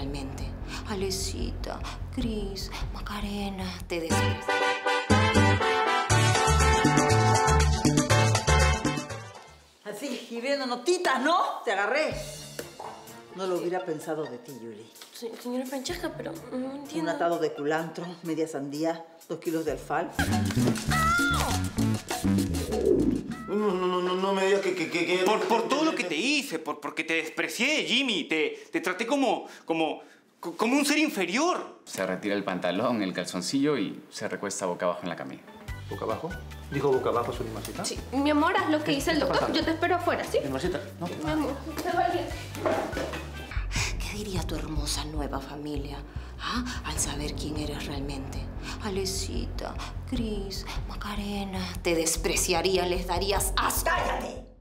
realmente. Alecita, Cris, Macarena, te desprecio. Así, y viendo notitas, ¿no? Te agarré. No lo hubiera pensado de ti, Yuli. Sí, señora Francesca, pero no entiendo. Un atado de culantro, media sandía, 2 kilos de alfalfa. No me digas que... Por todo lo que te hice, porque te desprecié, Jimmy. Te traté como un ser inferior. Se retira el pantalón, el calzoncillo y se recuesta boca abajo en la camilla. ¿Boca abajo? ¿Dijo boca abajo su limasita? Sí, mi amor, haz lo que dice el doctor. Yo te espero afuera, ¿sí? ¿Limasita? No. Mi amor, te valiente. ¿Qué diría tu hermosa nueva familia? ¿Ah? Al saber quién eres realmente. Alecita, Cris, Macarena, te despreciarían, les darías asco. ¡Cállate!